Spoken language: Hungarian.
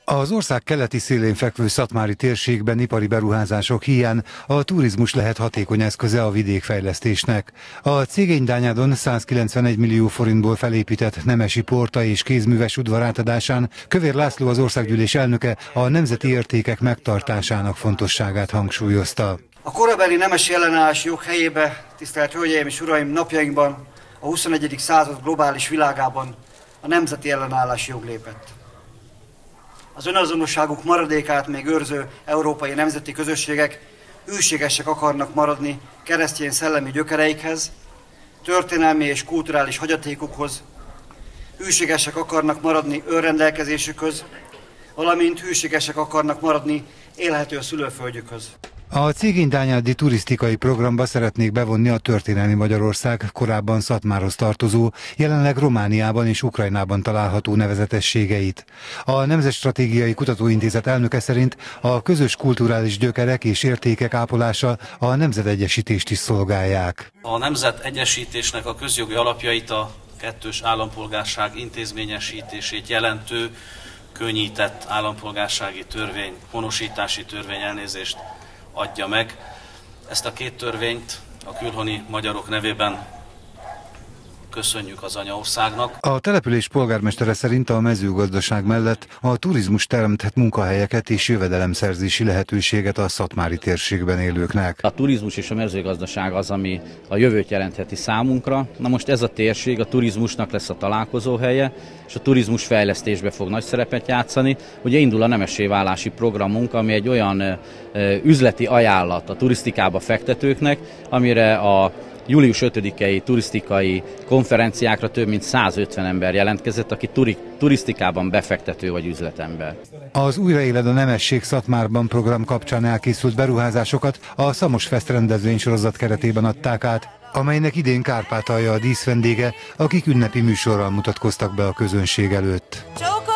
Az ország keleti szélén fekvő szatmári térségben ipari beruházások hiány a turizmus lehet hatékony eszköze a vidékfejlesztésnek. A Cégény-Dányádon 191 millió forintból felépített nemesi porta és kézműves udvar átadásán Kövér László, az országgyűlés elnöke, a nemzeti értékek megtartásának fontosságát hangsúlyozta. A korabeli nemesi ellenállási jog helyébe, tisztelt Hölgyeim és Uraim, napjainkban, a 21. század globális világában a nemzeti ellenállási jog lépett. Az önazonosságuk maradékát még őrző európai nemzeti közösségek hűségesek akarnak maradni keresztény szellemi gyökereikhez, történelmi és kulturális hagyatékukhoz, hűségesek akarnak maradni önrendelkezésükhöz, valamint hűségesek akarnak maradni élhető szülőföldjükhöz. A Cégény-Dányádi turisztikai programba szeretnék bevonni a történelmi Magyarország, korábban Szatmárhoz tartozó, jelenleg Romániában és Ukrajnában található nevezetességeit. A Nemzetstratégiai Kutatóintézet elnöke szerint a közös kulturális gyökerek és értékek ápolása a nemzetegyesítést is szolgálják. A nemzetegyesítésnek a közjogi alapjait a kettős állampolgárság intézményesítését jelentő könnyített állampolgársági törvény, honosítási törvény, elnézést, adja meg. Ezt a két törvényt a külhoni magyarok nevében köszönjük az anyaországnak. A település polgármestere szerint a mezőgazdaság mellett a turizmus teremthet munkahelyeket és jövedelemszerzési lehetőséget a szatmári térségben élőknek. A turizmus és a mezőgazdaság az, ami a jövőt jelentheti számunkra. Na most ez a térség a turizmusnak lesz a találkozóhelye, és a turizmus fejlesztésbe fog nagy szerepet játszani. Ugye indul a nemessé válási programunk, ami egy olyan üzleti ajánlat a turisztikába fektetőknek, amire a július 5-i turisztikai konferenciákra több mint 150 ember jelentkezett, aki turisztikában befektető vagy üzletember. Az Újraéled a nemesség Szatmárban program kapcsán elkészült beruházásokat a Szamosfest rendezvénysorozat keretében adták át, amelynek idén Kárpátalja a díszvendége, akik ünnepi műsorral mutatkoztak be a közönség előtt.